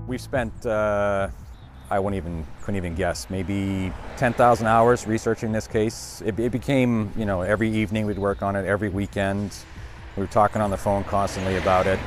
We spent, couldn't even guess, maybe 10,000 hours researching this case. It became, every evening we'd work on it, every weekend. We were talking on the phone constantly about it.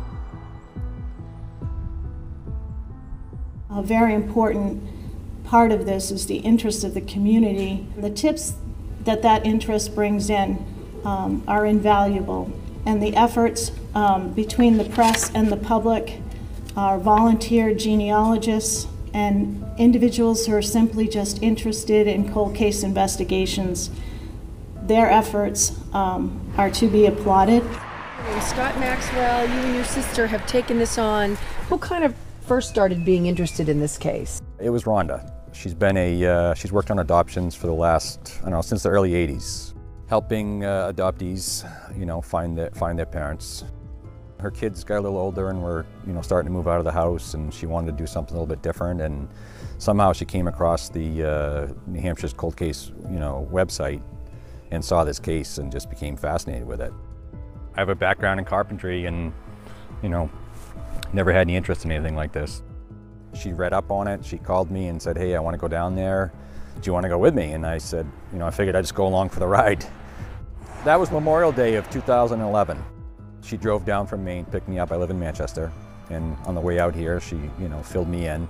A very important part of this is the interest of the community. The tips that interest brings in are invaluable, and the efforts between the press and the public, our volunteer genealogists, and individuals who are simply just interested in cold case investigations, their efforts are to be applauded. And Scott Maxwell, you and your sister have taken this on. Who kind of first started being interested in this case? It was Rhonda. She's been she's worked on adoptions for the last, since the early 80s, helping adoptees, find their parents. Her kids got a little older and were, starting to move out of the house, and she wanted to do something a little bit different, and somehow she came across the New Hampshire's cold case, website and saw this case and just became fascinated with it. I have a background in carpentry and, never had any interest in anything like this. She read up on it, she called me and said, hey, I want to go down there. Do you want to go with me? And I said, I figured I'd just go along for the ride. That was Memorial Day of 2011. She drove down from Maine, picked me up. I live in Manchester. And on the way out here, she, filled me in.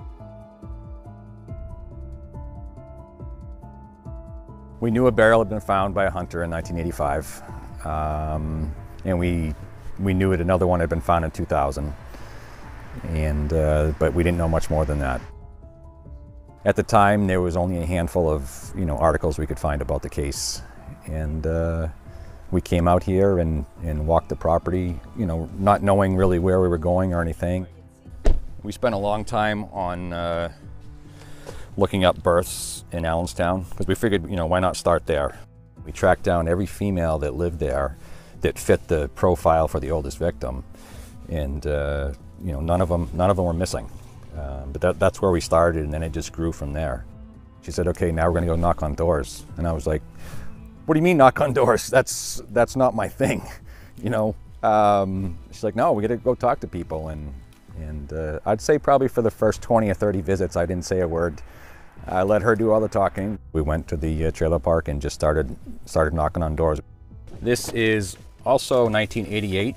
We knew a barrel had been found by a hunter in 1985. And we knew another one had been found in 2000. And, but we didn't know much more than that. At the time, there was only a handful of, articles we could find about the case. And we came out here and walked the property, not knowing really where we were going or anything. We spent a long time on looking up births in Allenstown, because we figured, why not start there? We tracked down every female that lived there that fit the profile for the oldest victim. And none of them were missing. But that's where we started, and then it just grew from there. She said, okay, now we're gonna go knock on doors. And I was like, what do you mean knock on doors? That's not my thing, She's like, no, we gotta go talk to people. And I'd say probably for the first 20 or 30 visits, I didn't say a word. I let her do all the talking. We went to the trailer park and just started knocking on doors. This is also 1988.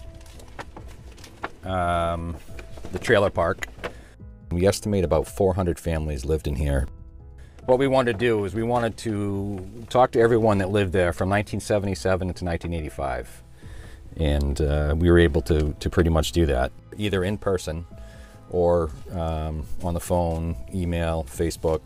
The trailer park. We estimate about 400 families lived in here. What we wanted to do is we wanted to talk to everyone that lived there from 1977 to 1985. And we were able to pretty much do that, either in person or on the phone, email, Facebook.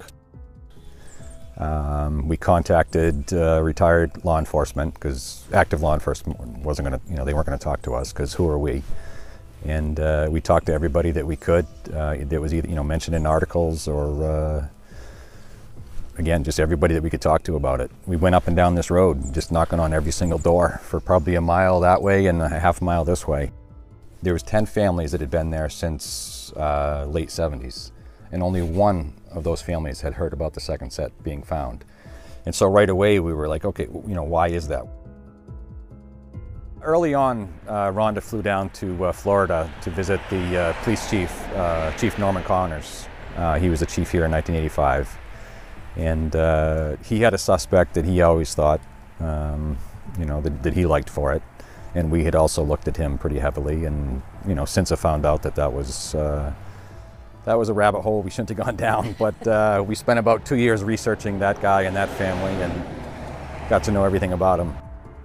We contacted retired law enforcement, because active law enforcement wasn't going to, they weren't going to talk to us, because who are we? And we talked to everybody that we could. That was either mentioned in articles or again, just everybody that we could talk to about it. We went up and down this road, just knocking on every single door for probably a mile that way and a half mile this way. There was 10 families that had been there since late 70s, and only one of those families had heard about the second set being found. And so right away we were like, okay, why is that? Early on, Rhonda flew down to Florida to visit the police chief, Chief Norman Connors. He was the chief here in 1985. And he had a suspect that he always thought, that he liked for it. And we had also looked at him pretty heavily, and since I found out that was a rabbit hole we shouldn't have gone down. But we spent about 2 years researching that guy and that family, and got to know everything about him.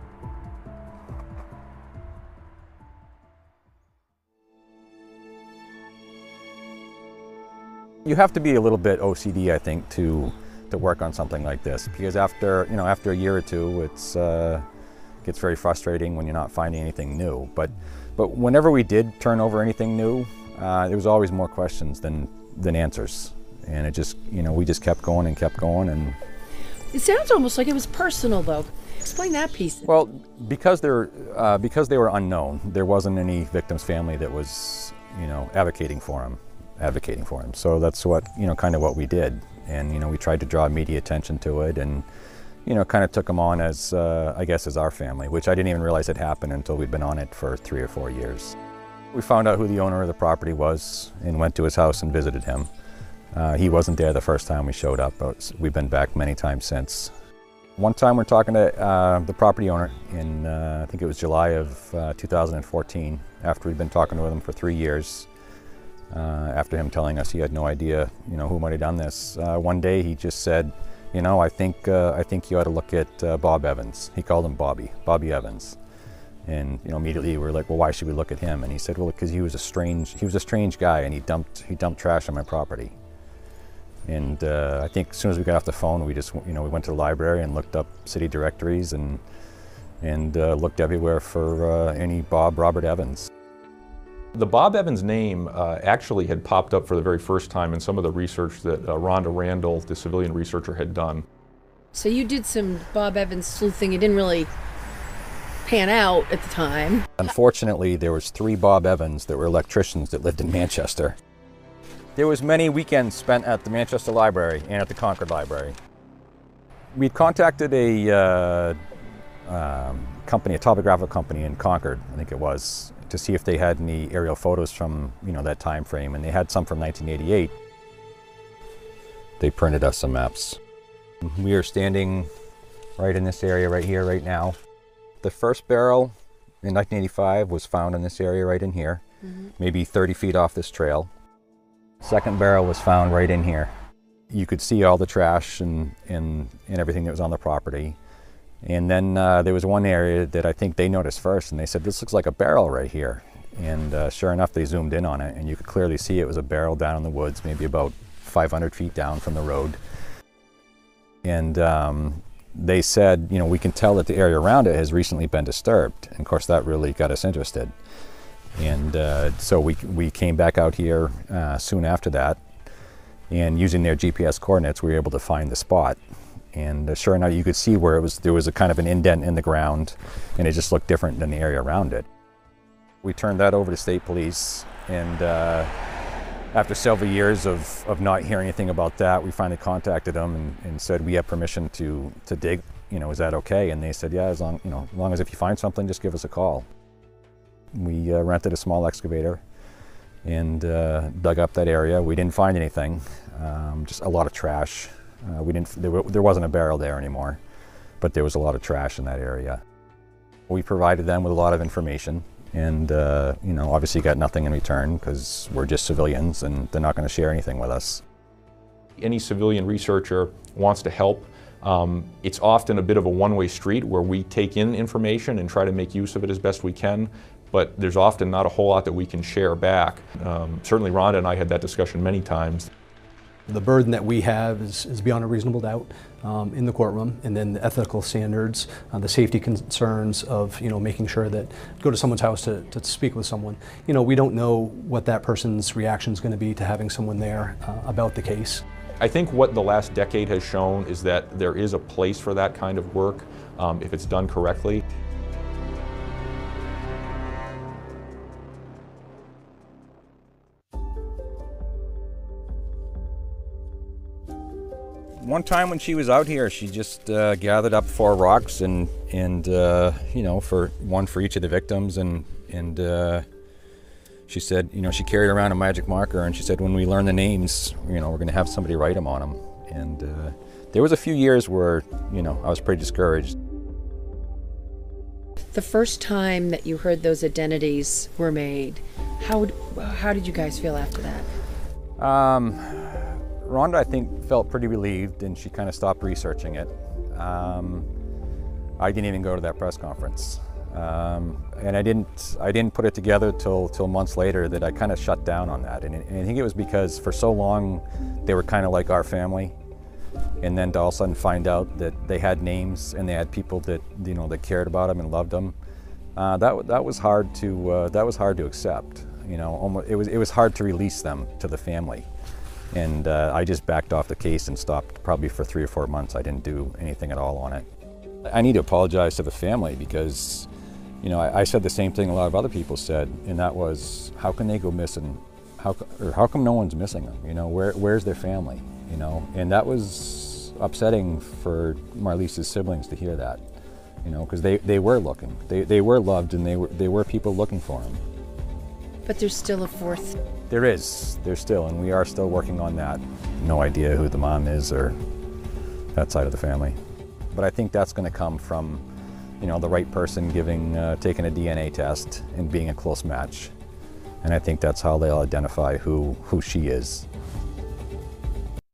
You have to be a little bit OCD, I think, to work on something like this, because after a year or two, it's gets very frustrating when you're not finding anything new. But whenever we did turn over anything new, there was always more questions than answers, and it just we just kept going and kept going. And it sounds almost like it was personal, though. Explain that piece. Well, because they were unknown, there wasn't any victim's family that was advocating for him. So that's what kind of what we did. And we tried to draw media attention to it, and kind of took them on as I guess as our family, which I didn't even realize had happened until we'd been on it for 3 or 4 years. We found out who the owner of the property was and went to his house and visited him. He wasn't there the first time we showed up, but we've been back many times since. One time we're talking to the property owner in, I think it was July of 2014, after we'd been talking with him for 3 years. After him telling us he had no idea, who might have done this. One day he just said, I think you ought to look at Bob Evans. He called him Bobby Evans. And immediately we were like, well, why should we look at him? And he said, well, because he was a strange guy, and he dumped trash on my property. And I think as soon as we got off the phone, we just we went to the library and looked up city directories and looked everywhere for any Robert Evans. The Bob Evans name actually had popped up for the very first time in some of the research that Rhonda Randall, the civilian researcher, had done. So you did some Bob Evans sleuthing. It didn't really pan out at the time. Unfortunately, there was 3 Bob Evans that were electricians that lived in Manchester. There was many weekends spent at the Manchester Library and at the Concord Library. We contacted a company, a topographic company in Concord, I think it was, to see if they had any aerial photos from that time frame, and they had some from 1988. They printed us some maps. We are standing right in this area right here, right now. The first barrel in 1985 was found in this area right in here, maybe 30 feet off this trail. Second barrel was found right in here. You could see all the trash and everything that was on the property. And then there was one area that I think they noticed first, and they said, this looks like a barrel right here. And sure enough, they zoomed in on it, and you could clearly see it was a barrel down in the woods, maybe about 500 feet down from the road. And they said, we can tell that the area around it has recently been disturbed. And of course, that really got us interested. And so we came back out here soon after that, and using their GPS coordinates, we were able to find the spot. And sure enough, you could see where there was a kind of an indent in the ground, and it just looked different than the area around it. We turned that over to state police, and after several years of not hearing anything about that, we finally contacted them and said, we have permission to dig, is that okay? And they said, yeah, as long as if you find something, just give us a call. We rented a small excavator and dug up that area. We didn't find anything, just a lot of trash. There wasn't a barrel there anymore, but there was a lot of trash in that area. We provided them with a lot of information, and obviously got nothing in return because we're just civilians and they're not going to share anything with us. Any civilian researcher wants to help. It's often a bit of a one-way street where we take in information and try to make use of it as best we can, but there's often not a whole lot that we can share back. Certainly Rhonda and I had that discussion many times. The burden that we have is beyond a reasonable doubt in the courtroom, and then the ethical standards, the safety concerns of making sure that go to someone's house to speak with someone. We don't know what that person's reaction is going to be to having someone there about the case. I think what the last decade has shown is that there is a place for that kind of work if it's done correctly. One time when she was out here, she just gathered up 4 rocks and for one for each of the victims, and she said, she carried around a magic marker, and she said, when we learn the names, we're going to have somebody write them on them. And there was a few years where, I was pretty discouraged. The first time that you heard those identities were made, how did you guys feel after that? Rhonda, I think, felt pretty relieved, and she kind of stopped researching it. I didn't even go to that press conference, and I didn't put it together till months later that I kind of shut down on that. And I think it was because for so long they were kind of like our family, and then to all of a sudden find out that they had names and they had people that that cared about them and loved them. That was hard to accept. It was hard to release them to the family. And I just backed off the case and stopped probably for 3 or 4 months. I didn't do anything at all on it. I need to apologize to the family because, I said the same thing a lot of other people said, and that was, how can they go missing? How come no one's missing them? Where's their family? And that was upsetting for Marlise's siblings to hear that, because they were looking. They were loved, and they were people looking for them. But there's still a fourth. There's still, and we are still working on that. No idea who the mom is or that side of the family. But I think that's going to come from, you know, the right person taking a DNA test and being a close match. And I think that's how they'll identify who she is.